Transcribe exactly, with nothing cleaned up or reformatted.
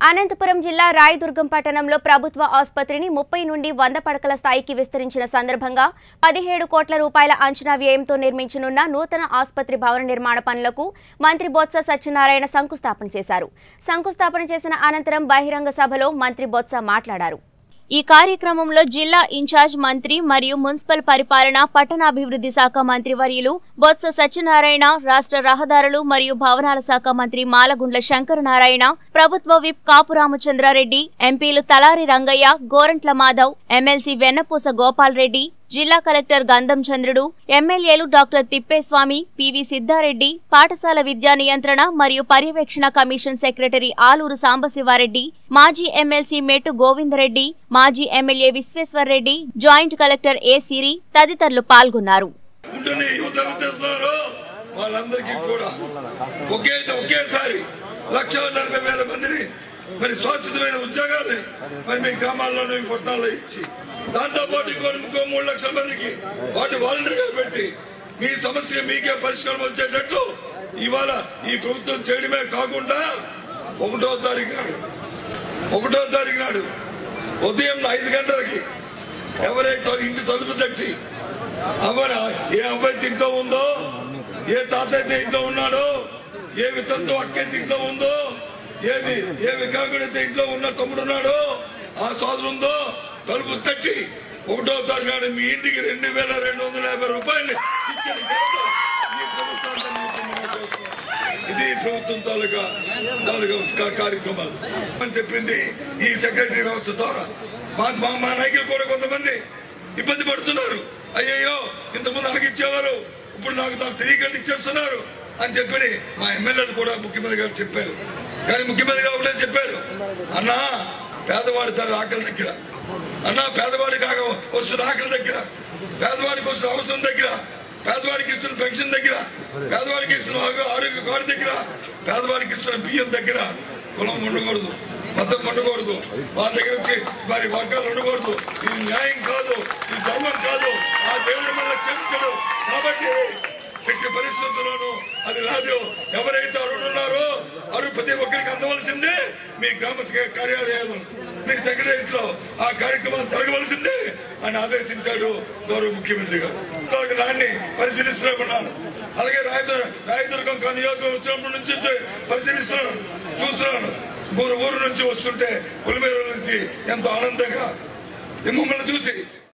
అనంతపురం జిల్లా రాయదుర్గం పట్టణంలో ప్రభుత్వ ఆసుపత్రిని ముప్పై నుండి వంద పడకల స్థాయికి విస్తరించిన సందర్భంగా పదిహేడు కోట్ల రూపాయల అంచనా వ్యయంతో నిర్మించనున్న నూతన ఆసుపత్రి భవన నిర్మాణ పనులకు మంత్రి బొత్స సత్యనారాయణ శంకుస్థాపన చేశారు. శంకుస్థాపన చేసిన అనంతరం బహిరంగ సభలో మంత్రి బొత్స మాట్లాడారు. ఈ కార్యక్రమంలో జిల్లా ఇన్ఛార్జ్ మంత్రి మరియు మున్సిపల్ పరిపాలన పట్టణాభివృద్ధి శాఖ మంత్రి వర్యులు బొత్స సత్యనారాయణ, రాష్ట్ర రహదారులు మరియు భవనాల శాఖ మంత్రి మాలగుండ్ల శంకరనారాయణ, ప్రభుత్వ విప్ కాపు రామచంద్రారెడ్డి, ఎంపీలు తలారి రంగయ్య, గోరంట్ల మాధవ్, ఎమ్మెల్సీ వెన్నపూస గోపాల్ రెడ్డి, జిల్లా కలెక్టర్ గంధం చంద్రుడు, ఎమ్మెల్యేలు డాక్టర్ తిప్పేస్వామి, పివి సిద్ధారెడ్డి, పాఠశాల విద్యా నియంత్రణ మరియు పర్యవేక్షణ కమిషన్ సెక్రటరీ ఆలూరు సాంబశివారెడ్డి, మాజీ ఎమ్మెల్సీ మెట్టు గోవిందరెడ్డి, మాజీ MLA Vishweshwar Reddy, joint collector A Siri తదితరులు పాల్గొన్నారు. మరి శాశ్వతమైన ఉద్యోగాలు మరి మీ గ్రామాల్లోనే పట్టణాల్లో ఇచ్చి దాంతో పాటు ఇంకో మూడు లక్షల మందికి వాటి వాలంటీర్గా పెట్టి మీ సమస్య మీకే పరిష్కారం వచ్చేటట్లు ఇవాళ ఈ ప్రభుత్వం చేయడమే కాకుండా ఒకటో తారీఖు నాడు ఒకటో తారీఖు నాడు ఉదయం ఐదు గంటలకి ఎవరైతే ఇంటి తలుపు తట్టి అవన ఏ అబ్బాయి ఇంట్లో ఉందో, ఏ తాతయ్య ఇంట్లో ఉన్నాడో, ఏ వితంతో అక్క ఇంట్లో ఉందో, ఏది ఏ వికాకుడైతే ఇంట్లో ఉన్న తమ్ముడున్నాడో, ఆ సోదరు ఉందో తలుపు తట్టి ఒకటో తారీఖు నాడు మీ ఇంటికి రెండు వేల రెండు వందల యాభై రూపాయలు ఇచ్చిన ఈ ప్రభుత్వం. ఇది ప్రభుత్వం తాలూకా తాలూకా కార్యక్రమాలు అని చెప్పింది ఈ సెక్రటరీ వ్యవస్థ ద్వారా. మా మా నాయకులు కూడా కొంతమంది ఇబ్బంది పడుతున్నారు. అయ్యయ్యో ఇంతకుముందు నాకు ఇచ్చేవారు, ఇప్పుడు నాకు నాకు తెలియకుండా ఇచ్చేస్తున్నారు అని చెప్పి మా ఎమ్మెల్యేలు కూడా ముఖ్యమంత్రి గారు చెప్పారు. కానీ ముఖ్యమంత్రి గారు ఒకటే చెప్పారు, అన్నా పేదవాడి తన ఆకలి దగ్గర, అన్నా పేదవాడికి వస్తున్న ఆకలి దగ్గర, పేదవాడికి వస్తున్న అవసరం దగ్గర, పేదవాడికి ఇస్తున్న పెన్షన్ దగ్గర, పేదవాడికి ఇస్తున్న ఆరోగ్య కార్డు దగ్గర, పేదవాడికి ఇస్తున్న బియ్యం దగ్గర కులం ఉండకూడదు, మతం ఉండకూడదు, వాళ్ళ దగ్గర వచ్చి మరి వర్గాలు ఉండకూడదు. ఇది న్యాయం కాదు, ఇది ధర్మం కాదు. ఆ దేవుడి వల్ల క్షమించడు. కాబట్టి ఎట్టి పరిస్థితుల్లోనూ అది రాదు. ఎవరైతే అరుణున్నారో అరు ప్రతి ఒక్కరికి అందవలసిందే. మీ గ్రామ కార్యాలయాలు, మీ సెక్రటరియట్ లో ఆ కార్యక్రమాలు జరగవలసిందే అని ఆదేశించాడు గౌరవ ముఖ్యమంత్రి గారు. దాన్ని పరిశీలిస్తున్నాను. అలాగే రాయదుర్గం నియోజకవర్గం వచ్చినప్పటి నుంచి పరిశీలిస్తున్నాను, చూస్తున్నాను. ఊరు ఊరు నుంచి వస్తుంటే పులిమేరు నుంచి ఎంతో ఆనందంగా మిమ్మల్ని చూసి